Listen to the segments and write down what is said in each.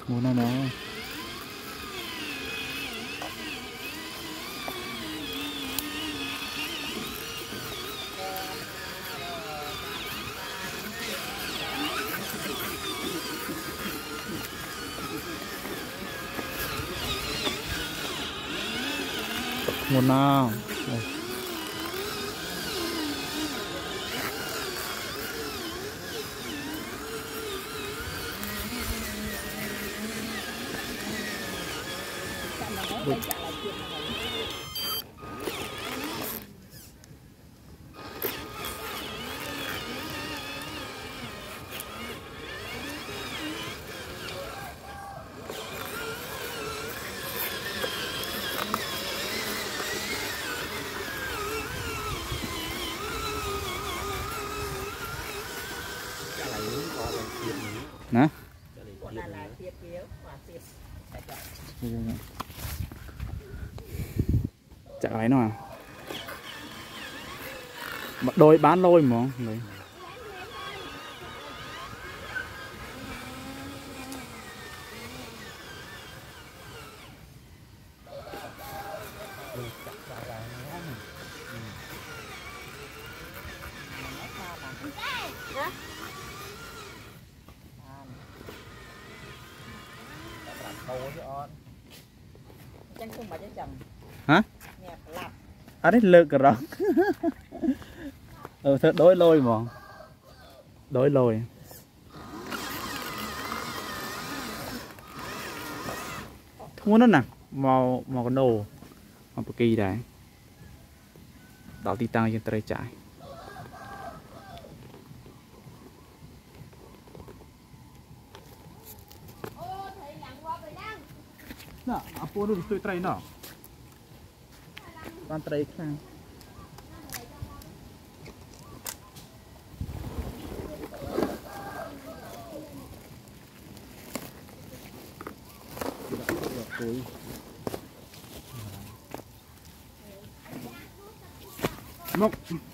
Muốn nó muốn nào nè chả lấy nó à đôi bán lôi mà đấy. Hả? À đấy lược rồi. Thật đối lôi mà. Đối lôi. Thua nó nè, màu cái nổ. Màu kỳ đấy. Đảo tí tăng trên trời chạy. Nè, apa nó tôi trai nó. Ban trai khang. Mốc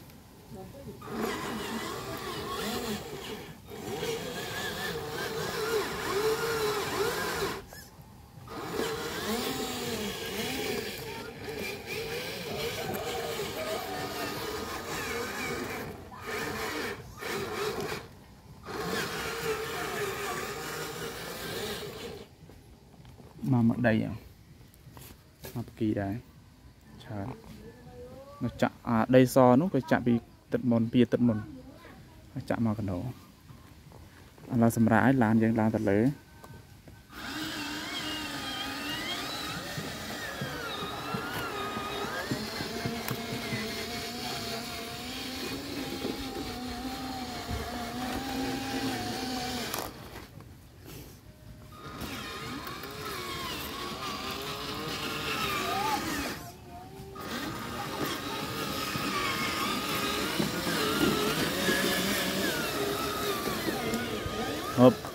mà mặc đây à mặc kỳ đấy trời nó chạm à đây so nó cái chạm bị tận mòn bia tận mòn chạm vào cái đó là sầm rãi làm dân làm thật lễ hộp